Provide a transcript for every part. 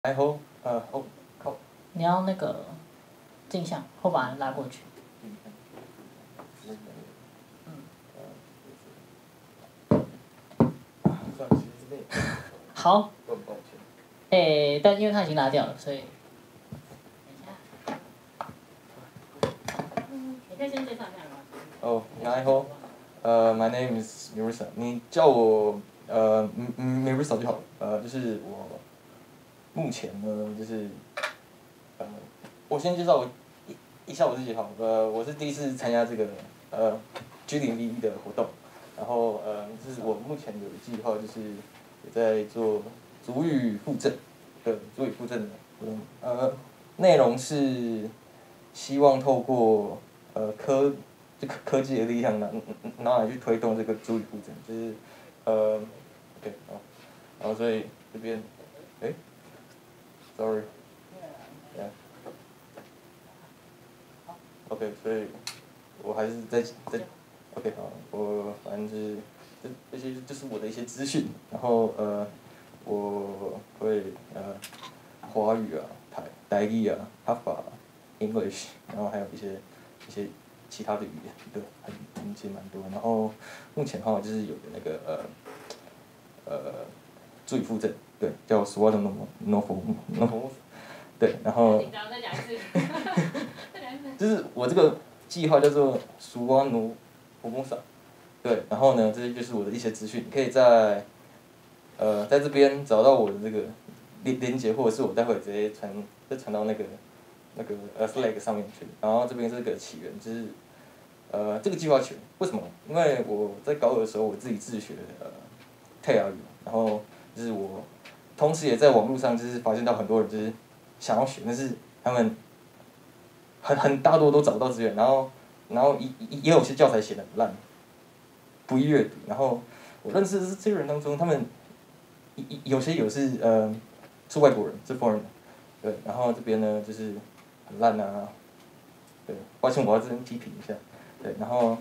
然后靠， 你要那个镜像，或把人拉过去。 算了，其实这边好。 很抱歉。 但因为它已经拉掉了，所以。你可以先介绍一下吗？ 然后my name is Mirisa， 你叫我Mirisa 就好了。就是我目前呢，就是我先介绍一下我自己好。我是第一次参加这个G0V 的活动，然后就是我目前有计划就是也在做族语复振的族语复振的活动。内容是希望透过科技的力量拿来去推动这个族语复振，就是OK 好，然后所以这边sorry。OK， 所以我还是在 OK 好，我反正就是这些就是我的一些资讯，然后我会华语啊、台语啊、哈法、English， 然后还有一些其他的语言，对，其实蛮多。然后目前的话就是有那个注语复振，对，叫 SWOT no， 对，然后。 紧张，再讲一次。 就是我这个计划叫做苏瓦努佛蒙萨，对，然后呢，这些就是我的一些资讯，你可以在这边找到我的这个连接，或者是我待会直接传到那个Slack 上面去。然后这边是个起源，就是这个计划起源为什么？因为我在高二的时候我自己自学泰雅语，然后就是我同时也在网络上就是发现到很多人就是想要学，但是他们很大多都找不到资源，然后也有些教材写的很烂，不易阅读。然后我认识的这些人当中，他们有些是外国人，是 foreigner， 对，然后这边呢就是很烂啊，对，抱歉我要这边批评一下，对，然后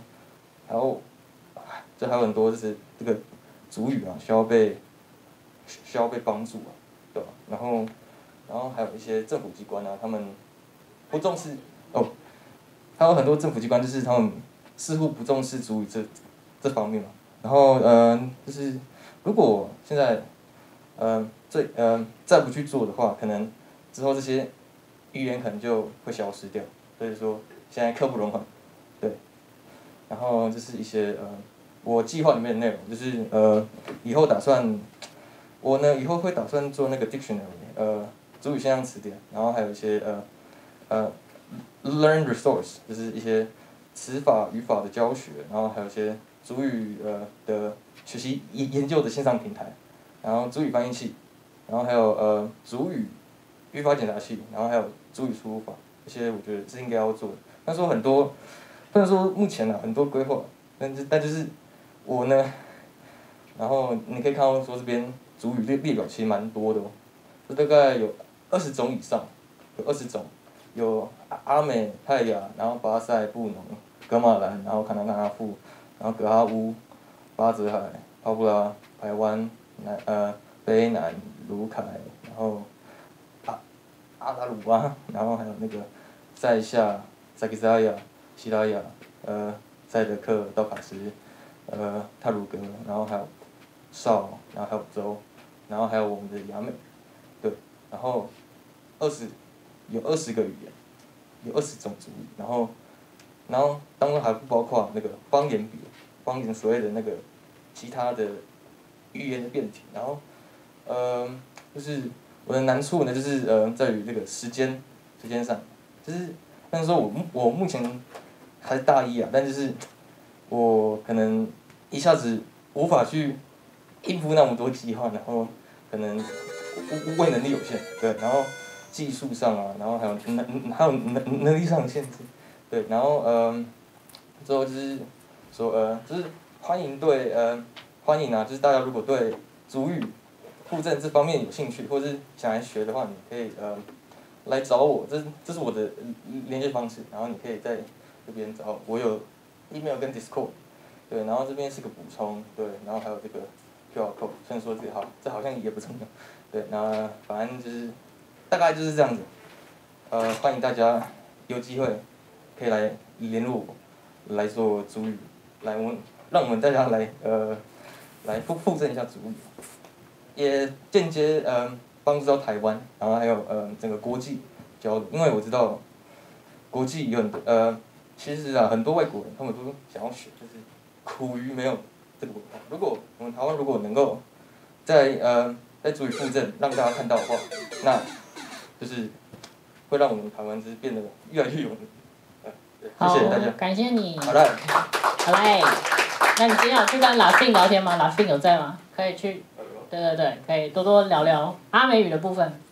还有很多就是这个族语啊需要被帮助啊，对吧？然后还有一些政府机关啊，他们不重视。还有很多政府机关就是他们似乎不重视族语这方面嘛。然后就是如果现在再不去做的话，可能之后这些语言可能就会消失掉。所以说现在刻不容缓，对。然后就是一些我计划里面的内容，就是以后以后会打算做那个 dictionary， 族语现象词典，然后还有一些learn resource， 就是一些词法语法的教学，然后还有一些族语的学习研究的线上平台，然后族语翻译器，然后还有族语语法检查器，然后还有族语输入法，这些我觉得是应该要做的。但是很多，不能说目前很多规划，但就是我呢，然后你可以看到说这边族语列表其实蛮多的这大概有20种以上，有20种。有阿美、泰雅，然后巴塞、布农、噶玛兰，然后卡纳纳富，然后格哈乌、巴泽海、帕布拉、排湾、卑南、卢凯，然后阿拉鲁哇，然后还有那个塞夏、塞克萨亚、西拉雅、塞德克、道卡斯、泰鲁格，然后还有绍，然后还有州，然后还有我们的雅美，对，然后有20个语言，有20种族语，然后当然还不包括那个方言所谓的那个其他的语言的变体，然后就是我的难处呢，就是在于这个时间上，就是但是说我目前还是大一啊，但就是我可能一下子无法去应付那么多计划，然后可能为能力有限，对，然后技术上啊，然后还有能力上的限制，对，然后之后就是说就是欢迎啊，就是大家如果对族语附赠这方面有兴趣，或是想来学的话，你可以来找我，这是我的联系方式，然后你可以在这边找我有 email 跟 Discord， 对，然后这边是个补充，对，然后还有这个 QR code，虽然说这好像也不重要，对，那反正就是大概就是这样子。欢迎大家有机会可以来联络我，来做主语，让我们大家来附赠一下主语，也间接帮助到台湾，然后还有整个国际交流，因为我知道国际有很多其实很多外国人他们都想要学，就是苦于没有这个文化。如果我们台湾如果能够在主语附赠让大家看到的话，那就是会让我们台湾就是变得越来越有名。谢谢大家。 好，感谢你。 好嘞。 好嘞，那你今天有去跟拉信聊天吗？拉信有在吗？可以去。对，可以多多聊聊阿美语的部分。